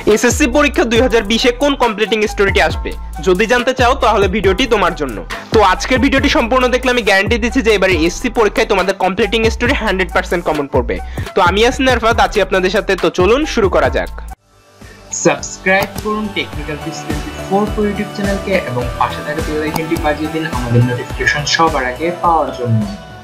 SSC পরীক্ষা 2020 এ কোন completing স্টোরিটি আসবে? যদি জানতে চাও তাহলে ভিডিওটি তোমার জন্য। তো আজকের ভিডিওটি সম্পূর্ণ দেখলে আমি গ্যারান্টি দিচ্ছি যে এবারে এসএসসি পরীক্ষায় তোমাদের কমপ্লিটিং স্টোরি 100% কমন পড়বে। তো আমি ইয়াসিন আরফাত আছি আপনাদের সাথে, তো চলুন শুরু করা যাক। সাবস্ক্রাইব করুন টেকনিক্যাল টিপস 24 ইউটিউব চ্যানেলকে এবং পাশে থাকা বেল আইকনটি বাজিয়ে দিন আমাদের নোটিফিকেশন সবার আগে পাওয়ার জন্য।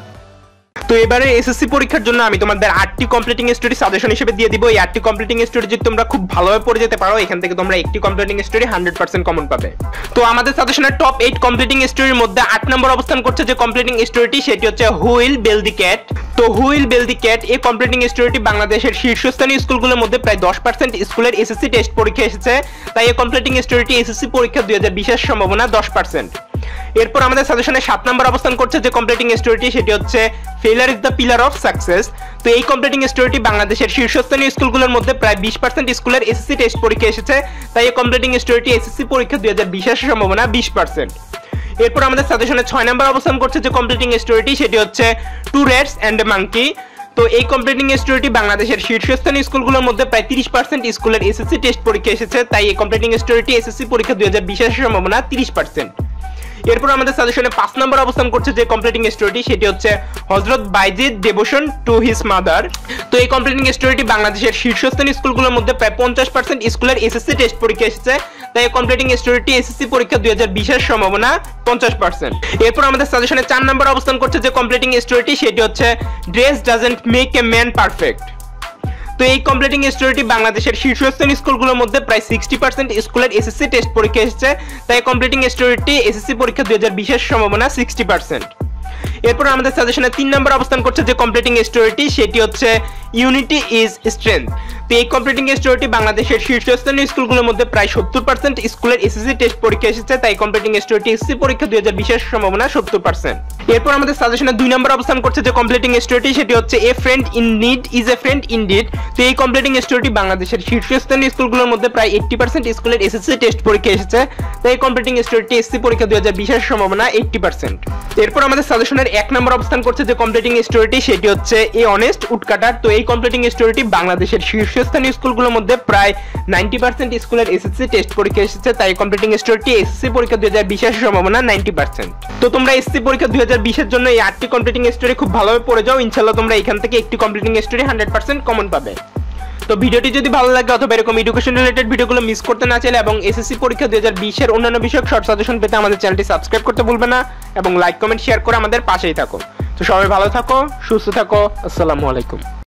তো এবারে এসএসসি পরীক্ষার জন্য আমি তোমাদের 8টি কমপ্লিটিং স্টোরি সাজেশন হিসেবে দিয়ে দিব। এই 8টি কমপ্লিটিং স্টোরি যদি তোমরা খুব ভালোভাবে পড়ে যেতে পারো, এখান থেকে তোমরা একটি কমপ্লিটিং স্টোরি 100% কমন পাবে। তো আমাদের সাজেশনের টপ 8 কমপ্লিটিং স্টোরির মধ্যে 8 নম্বর অবস্থান করছে যে কমপ্লিটিং স্টোরিটি, সেটি হচ্ছে who will build the cat. তো who will build the cat এই কমপ্লিটিং স্টোরিটি বাংলাদেশের শীর্ষস্থানীয় স্কুলগুলোর মধ্যে প্রায় 10% স্কুলের এসএসসি টেস্ট পরীক্ষা এসেছে, তাই এই কমপ্লিটিং স্টোরিটি এসএসসি পরীক্ষা 2020 এর সম্ভাবনা 10%। এরপর আমাদের সাজেশনে 7 নম্বর অবস্থান করছে যে কমপ্লিটিং স্টোরিটি, সেটি হচ্ছে failure is the pillar of success. তো এই কমপ্লিটিং স্টোরিটি বাংলাদেশের শীর্ষস্থানীয় স্কুলগুলোর মধ্যে প্রায় 20% স্কুলের এসএসসি টেস্ট পরীক্ষা এসেছে, তাই এই কমপ্লিটিং স্টোরিটি এসএসসি পরীক্ষা 2020 এর সম্ভাবনা 20%। এরপর আমাদের সাজেশনে 6 নম্বর অবস্থান করছে যে কমপ্লিটিং স্টোরিটি, সেটি হচ্ছে two rats and a monkey. তো এই কমপ্লিটিং স্টোরিটি বাংলাদেশের শীর্ষস্থানীয় স্কুলগুলোর মধ্যে প্রায় 30% স্কুলের এসএসসি টেস্ট পরীক্ষা এসেছে, তাই এই কমপ্লিটিং স্টোরিটি এসএসসি পরীক্ষা 2020 এর সম্ভাবনা 30%। এরপর আমাদের সাজেশনে 5 নম্বর অবস্থান করছে যে কমপ্লিটিং স্টোরিটি, সেটি হচ্ছে Hazrat Bayazid devotion to his mother. তো এই কমপ্লিটিং স্টোরিটি বাংলাদেশের শীর্ষস্থানীয় স্কুলগুলোর মধ্যে প্রায় 50% স্কুলের এসএসসি টেস্ট পরীক্ষা এসেছে, তাই এই কমপ্লিটিং স্টোরিটি এসএসসি পরীক্ষা 2020 এর সম্ভাবনা 50%। এরপর আমাদের সাজেশনে 4 নম্বর অবস্থান করছে যে কমপ্লিটিং স্টোরিটি, সেটি হচ্ছে dress doesn't make a man perfect. তো এই কমপ্লিটিং স্টোরিটি বাংলাদেশের শীর্ষস্থানীয় স্কুলগুলোর মধ্যে প্রায় 60% স্কুলের এসএসসি টেস্ট পরীক্ষা এসেছে, তাই কমপ্লিটিং স্টোরিটি এসএসসি পরীক্ষা 2020 এর সম্ভাবনা 60%। এরপর আমাদের সাজেশনে 3 নম্বর অবস্থান করছে যে কমপ্লিটিং স্টোরিটি, সেটি হচ্ছে ইউনিটি ইজ স্ট্রেংথ। তো এই কমপ্লিটিং স্টোরিটি বাংলাদেশের শীর্ষস্থানীয় স্কুলগুলোর মধ্যে প্রায় 70% স্কুলের এসএসসি টেস্ট পরীক্ষা এসেছে, তাই কমপ্লিটিং স্টোরিটি এসএসসি পরীক্ষা 2020 এর সম্ভাবনা 70%। এরপর আমাদের সাজেশনে 2 নম্বর অবস্থান করছে যে কমপ্লিটিং স্টোরিটি, সেটি হচ্ছে a friend in need is a friend indeed. তো এই কমপ্লিটিং স্টোরিটি বাংলাদেশের শীর্ষস্থানীয় স্কুলগুলোর মধ্যে প্রায় 80% স্কুলের এসএসসি টেস্ট পরীক্ষা এসেছে, তাই কমপ্লিটিং স্টোরিটি এসএসসি পরীক্ষা 2020 এর সম্ভাবনা 80%। এরপর আমাদের সাজেশনের 1 নম্বর অবস্থান করছে যে কমপ্লিটিং স্টোরিটি, সেটি হচ্ছে এ অনেস্ট উডকাটার। তো এই কমপ্লিটিং স্টোরিটি বাংলাদেশের শীর্ষস্থানীয় স্কুলগুলোর মধ্যে প্রায় 90% স্কুলের এসএসসি টেস্ট পরীক্ষা এসেছে, তাই কমপ্লিটিং স্টোরিটি এসএসসি পরীক্ষা 2020 এর সম্ভাবনা 90%। তো তোমরা এসএসসি পরীক্ষা 2020 এর জন্য এই 8টি কমপ্লিটিং স্টোরি খুব ভালোভাবে পড়ে যাও, ইনশাআল্লাহ তোমরা এখান থেকে একটি কমপ্লিটিং স্টোরি 100% কমন পাবে। তো ভিডিওটি যদি ভালো লাগে অথবা এরকম এডুকেশন রিলেটেড ভিডিওগুলো মিস করতে না চাইলে এবং এসএসসি পরীক্ষা 2020 এর অন্যান্য বিষয়ক শর্ট সাজেশন পেতে আমাদের চ্যানেলটি সাবস্ক্রাইব করতে ভুলবে না এবং লাইক কমেন্ট শেয়ার করে আমাদের পাশেই থাকো। তো সবাই ভালো থাকো, সুস্থ থাকো, আসসালামু আলাইকুম।